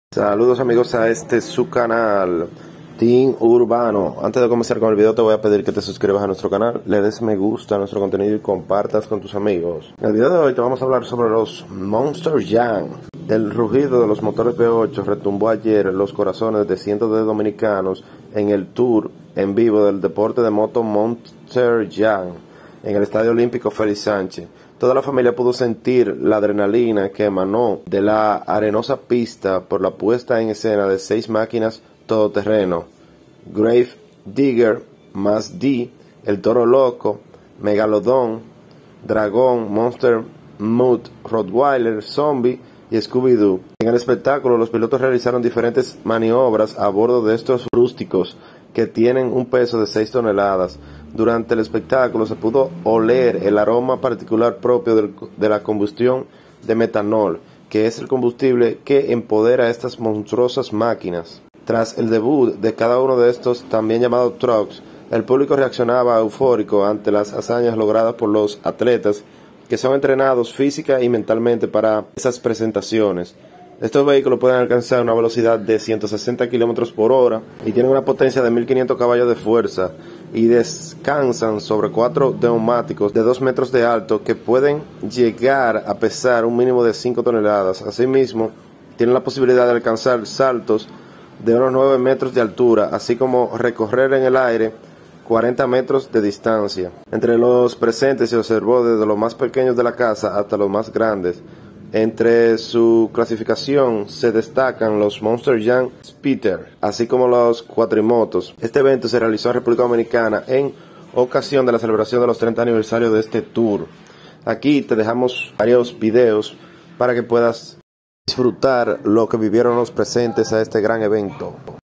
Saludos amigos a este su canal Team Urbano. Antes de comenzar con el video te voy a pedir que te suscribas a nuestro canal, le des me gusta a nuestro contenido y compartas con tus amigos. En el video de hoy te vamos a hablar sobre los Monster Jam. El rugido de los motores V8 retumbó ayer en los corazones de cientos de dominicanos en el tour en vivo del deporte de moto Monster Jam en el Estadio Olímpico Félix Sánchez. Toda la familia pudo sentir la adrenalina que emanó de la arenosa pista por la puesta en escena de 6 máquinas todoterreno: Grave Digger, Mass D, El Toro Loco, Megalodon, Dragón, Monster Mutt, Rottweiler, Zombie y Scooby-Doo. En el espectáculo, los pilotos realizaron diferentes maniobras a bordo de estos rústicos que tienen un peso de 6 toneladas. Durante el espectáculo se pudo oler el aroma particular propio de la combustión de metanol, que es el combustible que empodera estas monstruosas máquinas. Tras el debut de cada uno de estos, también llamados trucks, el público reaccionaba eufórico ante las hazañas logradas por los atletas que son entrenados física y mentalmente para esas presentaciones. Estos vehículos pueden alcanzar una velocidad de 160 km por hora y tienen una potencia de 1500 caballos de fuerza y descansan sobre 4 neumáticos de 2 metros de alto que pueden llegar a pesar un mínimo de 5 toneladas. Asimismo, tienen la posibilidad de alcanzar saltos de unos 9 metros de altura, así como recorrer en el aire 40 metros de distancia. Entre los presentes se observó desde los más pequeños de la casa hasta los más grandes. Entre su clasificación se destacan los Monster Jam Speeder, así como los cuatrimotos. Este evento se realizó en República Dominicana en ocasión de la celebración de los 30 aniversarios de este tour. Aquí te dejamos varios videos para que puedas disfrutar lo que vivieron los presentes a este gran evento.